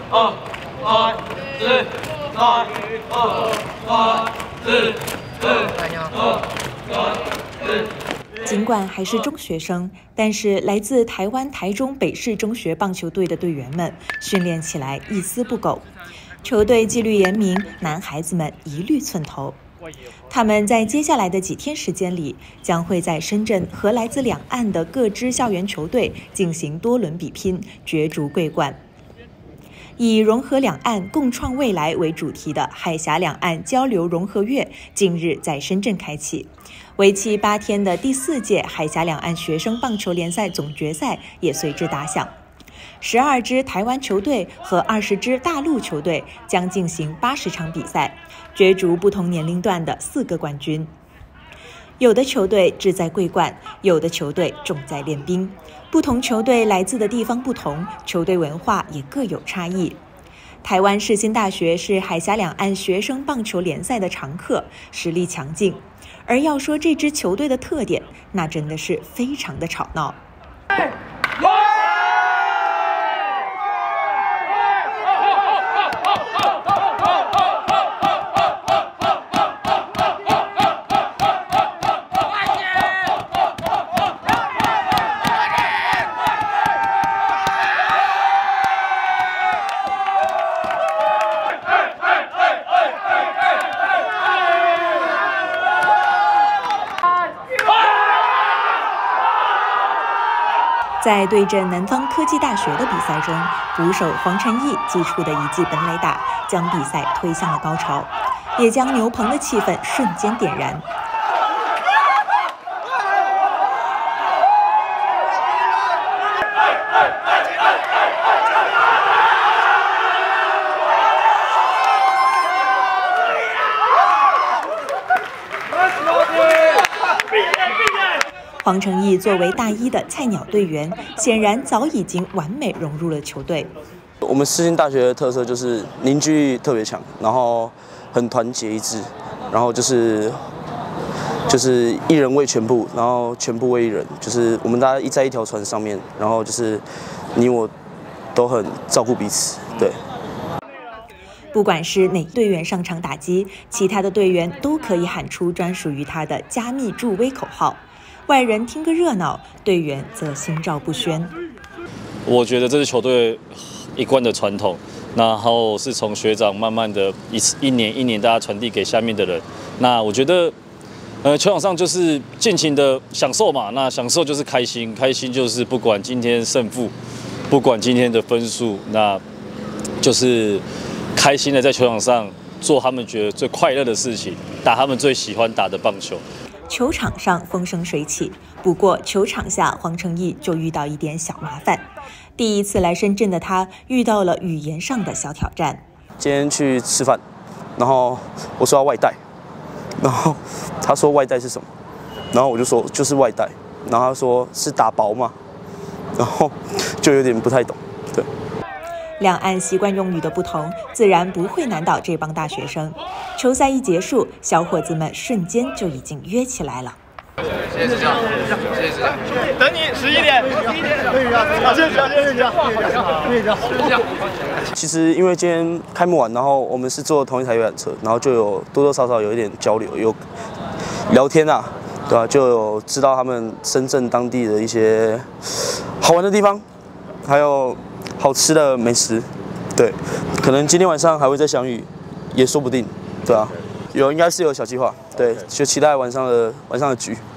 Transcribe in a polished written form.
2、3、4、3、2、3、4、2、3、4。 尽管还是中学生，但是来自台湾台中北市中学棒球队的队员们训练起来一丝不苟，球队纪律严明，男孩子们一律寸头。他们在接下来的几天时间里，将会在深圳和来自两岸的各支校园球队进行多轮比拼，角逐桂冠。以融合两岸共创未来为主题的海峡两岸交流融合月近日在深圳开启，为期8天的第4届海峡两岸学生棒球联赛总决赛也随之打响。12支台湾球队和20支大陆球队将进行80场比赛，角逐不同年龄段的4个冠军。有的球队志在桂冠，有的球队重在练兵。不同球队来自的地方不同，球队文化也各有差异。台湾世新大学是海峡两岸学生棒球联赛的常客，实力强劲。而要说这支球队的特点，那真的是非常的吵闹。在对阵南方科技大学的比赛中，捕手黄晨毅击出的一记本垒打，将比赛推向了高潮，也将牛棚的气氛瞬间点燃。黄成毅作为大一的菜鸟队员，显然早已经完美融入了球队。 我们世新大学的特色就是凝聚力特别强，然后很团结一致，然后就是一人为全部，然后全部为一人，就是我们大家在一条船上面，然后就是你我都很照顾彼此，对。 不管是哪队员上场打击，其他的队员都可以喊出专属于他的加密助威口号。外人听个热闹，队员则心照不宣。 我觉得这是球队一贯的传统，然后是从学长慢慢的一年一年大家传递给下面的人。那我觉得，球场上就是尽情的享受嘛。那享受就是开心，开心就是不管今天胜负，不管今天的分数，那就是开心的在球场上做他们觉得最快乐的事情，打他们最喜欢打的棒球。 球场上风生水起，不过球场下黄成毅就遇到一点小麻烦。第一次来深圳的他遇到了语言上的小挑战。 今天去吃饭，然后我说要外带，然后他说外带是什么？然后我就说就是外带，然后他说是打包嘛，然后就有点不太懂，对。 两岸习惯用语的不同，自然不会难倒这帮大学生。球赛一结束，小伙子们瞬间就已经约起来了。 谢谢支教，谢谢支教，等你11点，可以啊，谢谢支教，谢谢支教，谢谢支教。 其实因为今天开幕完，然后我们是坐同一台游览车，然后就有多多少少有一点交流，有聊天啊，对吧？就有知道他们深圳当地的一些好玩的地方，还有好吃的美食，对，可能今天晚上还会再相遇，也说不定，对啊，应该是有小计划，对，就期待晚上的局。